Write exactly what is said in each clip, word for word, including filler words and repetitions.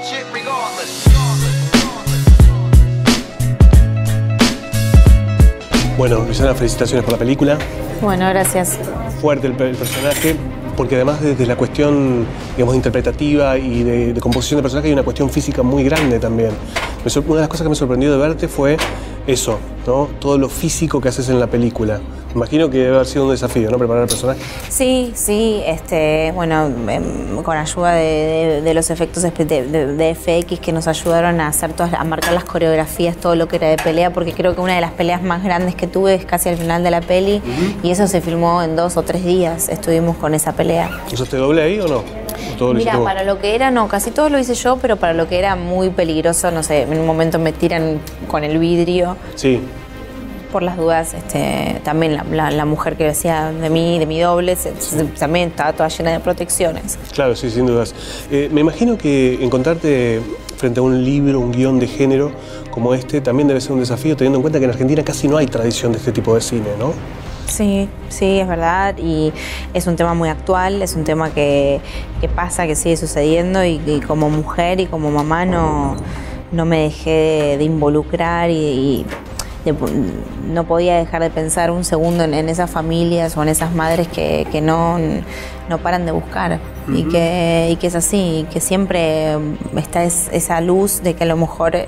Bueno, Luciana, felicitaciones por la película. Bueno, gracias. Fuerte el, el personaje, porque además desde la cuestión, digamos, interpretativa y de, de composición de personaje hay una cuestión física muy grande también. Me, una de las cosas que me sorprendió de verte fue eso, ¿no? Todo lo físico que haces en la película. Me imagino que debe haber sido un desafío, ¿no? Preparar el personaje. Sí, sí, este, bueno, con ayuda de, de, de los efectos de, de, de F X que nos ayudaron a hacer todas, a marcar las coreografías, todo lo que era de pelea, porque creo que una de las peleas más grandes que tuve es casi al final de la peli, uh-huh. y eso se filmó en dos o tres días, estuvimos con esa pelea. ¿Usaste doble ahí o no? ¿Todo lo Mira, para lo que era, no, casi todo lo hice yo, pero para lo que era muy peligroso, no sé, en un momento me tiran con el vidrio. Sí. Por las dudas, este, también la, la, la mujer que decía de mí, de mi doble, se, se, también estaba toda llena de protecciones. Claro, sí, sin dudas. Eh, me imagino que encontrarte frente a un libro, un guión de género como este, también debe ser un desafío, teniendo en cuenta que en Argentina casi no hay tradición de este tipo de cine, ¿no? Sí, sí, es verdad, y es un tema muy actual, es un tema que, que pasa, que sigue sucediendo, y, y como mujer y como mamá no, no me dejé de, de involucrar y, y de, no podía dejar de pensar un segundo en, en esas familias o en esas madres que, que no, no paran de buscar, uh-huh. y, que, y que es así, y que siempre está es, esa luz de que a lo mejor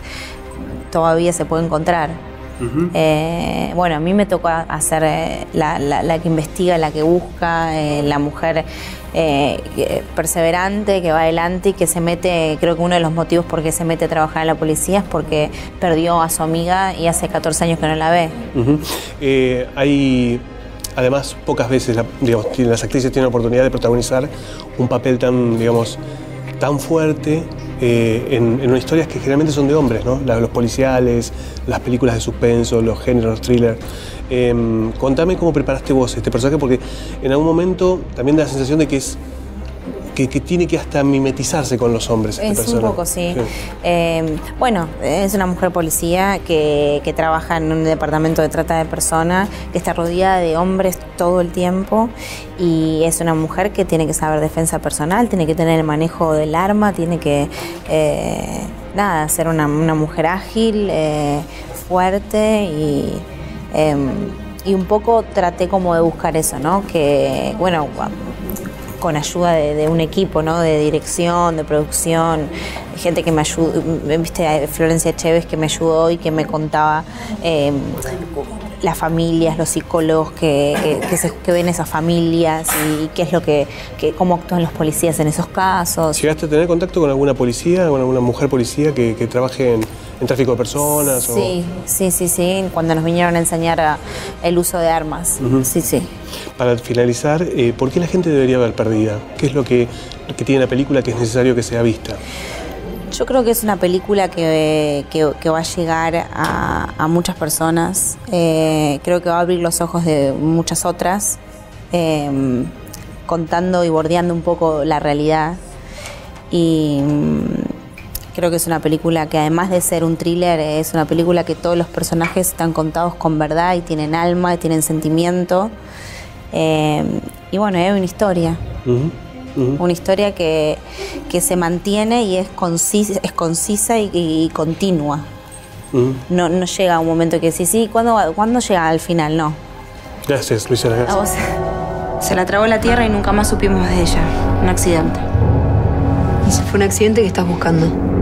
todavía se puede encontrar. Uh-huh. eh, bueno, a mí me tocó hacer eh, la, la, la que investiga, la que busca, eh, la mujer eh, perseverante, que va adelante y que se mete. Creo que uno de los motivos por qué se mete a trabajar en la policía es porque perdió a su amiga y hace catorce años que no la ve. Uh-huh. eh, hay, además, pocas veces la, digamos, las actrices tienen la oportunidad de protagonizar un papel tan, digamos, tan fuerte eh, en, en historias que generalmente son de hombres, ¿no? Los policiales, las películas de suspenso, los géneros, los thrillers. Eh, contame cómo preparaste vos este personaje, porque en algún momento también da la sensación de que es que, que tiene que hasta mimetizarse con los hombres. Este es personaje. Un poco, sí. sí. Eh, bueno, es una mujer policía que, que trabaja en un departamento de trata de personas, que está rodeada de hombres todo el tiempo, y es una mujer que tiene que saber defensa personal, tiene que tener el manejo del arma, tiene que, eh, nada, ser una, una mujer ágil, eh, fuerte, y, eh, y un poco traté como de buscar eso, ¿no? Que, bueno, con ayuda de, de un equipo, ¿no? De dirección, de producción, gente que me ayudó, viste, Florencia Chévez, que me ayudó y que me contaba eh, las familias, los psicólogos que, que, que, se, que ven esas familias y qué es lo que, que, cómo actúan los policías en esos casos. ¿Llegaste a tener contacto con alguna policía, con alguna mujer policía que, que trabaje en, en tráfico de personas? Sí, o... sí, sí, sí, cuando nos vinieron a enseñar a, el uso de armas, uh-huh. sí, sí. Para finalizar, eh, ¿por qué la gente debería ver Perdida? ¿Qué es lo que, lo que tiene la película que es necesario que sea vista? Yo creo que es una película que, que, que va a llegar a, a muchas personas. Eh, creo que va a abrir los ojos de muchas otras, eh, contando y bordeando un poco la realidad. Y creo que es una película que, además de ser un thriller, es una película que todos los personajes están contados con verdad y tienen alma y tienen sentimiento. Eh, y bueno, es una historia. Uh-huh. Uh-huh. Una historia que, que se mantiene y es concisa, es concisa y, y continua. Uh-huh. No, no llega a un momento que decís, sí, ¿cuándo, ¿cuándo llega al final? No. Gracias, Luciana. Gracias. A vos. Se la tragó la tierra y nunca más supimos de ella. Un accidente. Ese fue un accidente que estás buscando.